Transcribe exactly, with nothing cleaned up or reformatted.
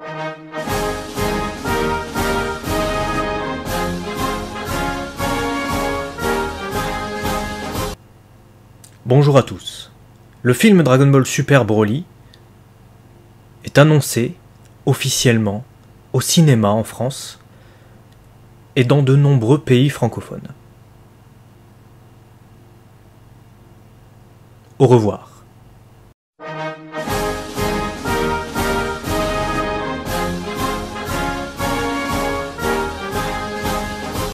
Bonjour à tous. Le film Dragon Ball Super Broly est annoncé officiellement au cinéma en France et dans de nombreux pays francophones. Au revoir.